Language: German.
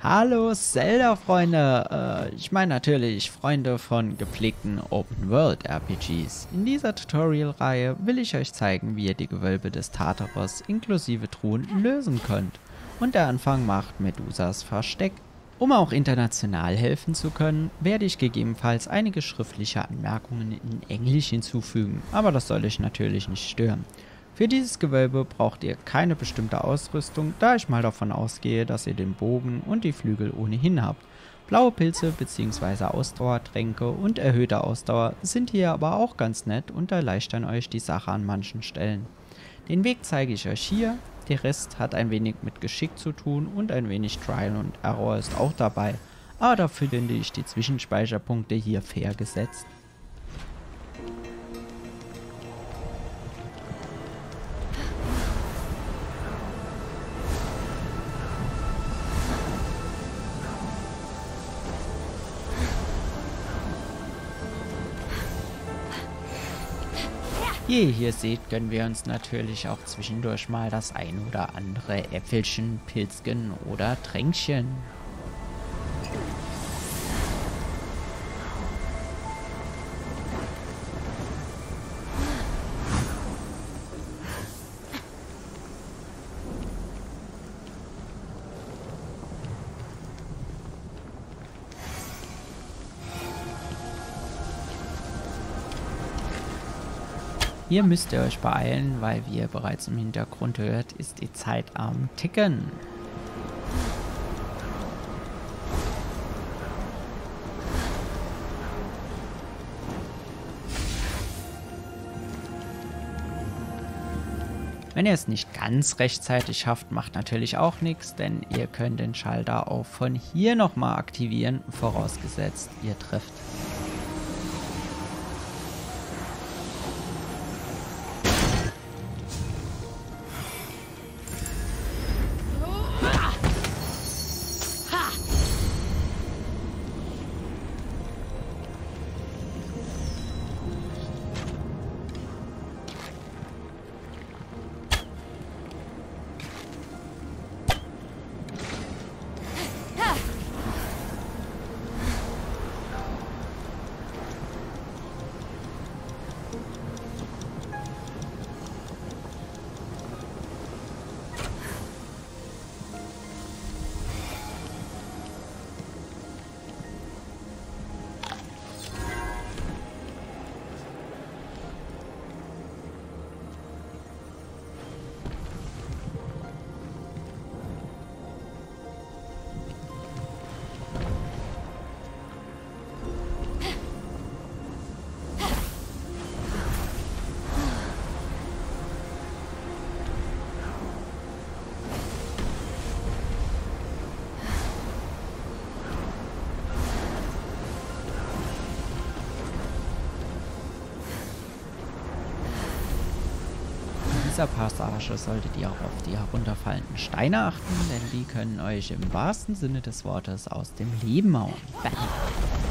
Hallo Zelda-Freunde! Ich meine natürlich Freunde von gepflegten Open-World-RPGs. In dieser Tutorial-Reihe will ich euch zeigen, wie ihr die Gewölbe des Tartaros inklusive Truhen lösen könnt. Und der Anfang macht Medusas Versteck. Um auch international helfen zu können, werde ich gegebenenfalls einige schriftliche Anmerkungen in Englisch hinzufügen, aber das soll euch natürlich nicht stören. Für dieses Gewölbe braucht ihr keine bestimmte Ausrüstung, da ich mal davon ausgehe, dass ihr den Bogen und die Flügel ohnehin habt. Blaue Pilze bzw. Ausdauertränke und erhöhte Ausdauer sind hier aber auch ganz nett und erleichtern euch die Sache an manchen Stellen. Den Weg zeige ich euch hier, der Rest hat ein wenig mit Geschick zu tun und ein wenig Trial und Error ist auch dabei, aber dafür finde ich die Zwischenspeicherpunkte hier fair gesetzt. Wie ihr hier seht, gönnen wir uns natürlich auch zwischendurch mal das ein oder andere Äpfelchen, Pilzchen oder Tränkchen. Hier müsst ihr euch beeilen, weil wie ihr bereits im Hintergrund hört, ist die Zeit am Ticken. Wenn ihr es nicht ganz rechtzeitig schafft, macht natürlich auch nichts, denn ihr könnt den Schalter auch von hier nochmal aktivieren, vorausgesetzt ihr trefft. In dieser Passage solltet ihr auch auf die herunterfallenden Steine achten, denn die können euch im wahrsten Sinne des Wortes aus dem Leben hauen.